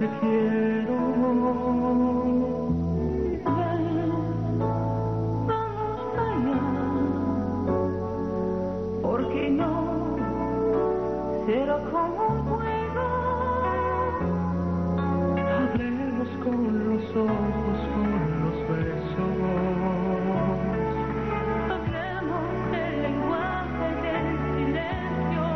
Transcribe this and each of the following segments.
te quiero. Ven, vamos allá, porque no será como un juego. Hablemos con los ojos, con los besos. Hablemos del lenguaje del silencio,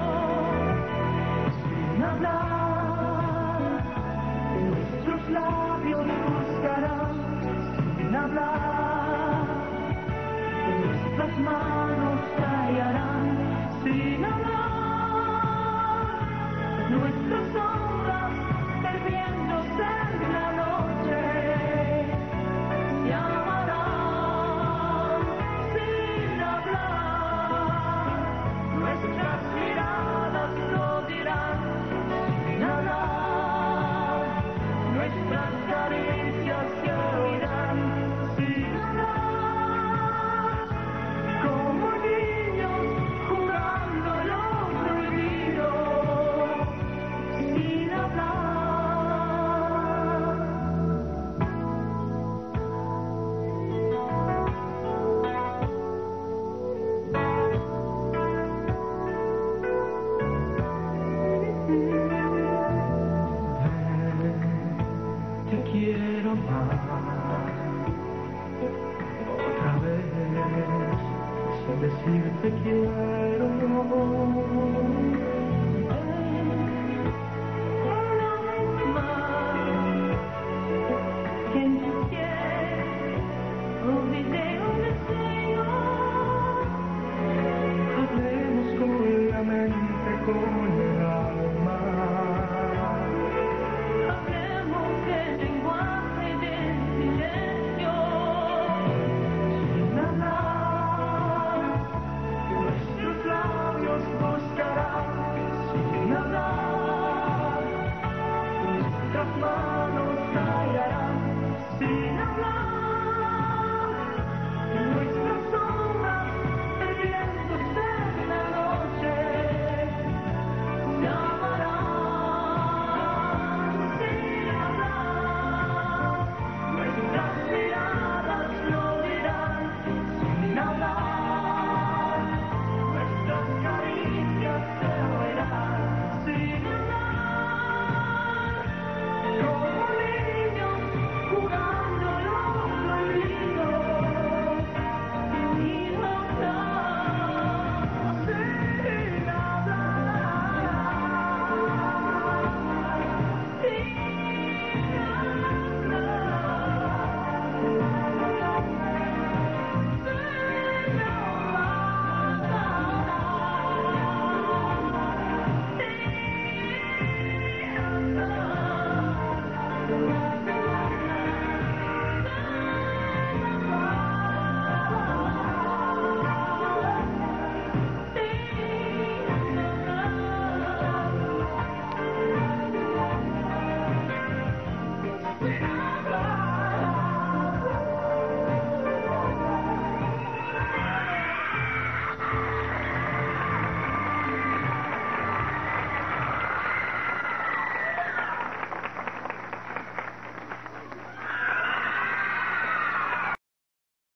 Sin hablar, nuestros labios buscarán. Sin hablar, nuestras manos hallarán. sin hablar, nuestras sombras perdiéndose en la noche se amarán. Sin hablar, nuestras miradas lo dirán. Sin hablar, nuestras caricias se oirán. Sin hablar, como niños jugando lo prohibido. Sin hablar. Te quiero más. Otra vez, sin decir te quiero.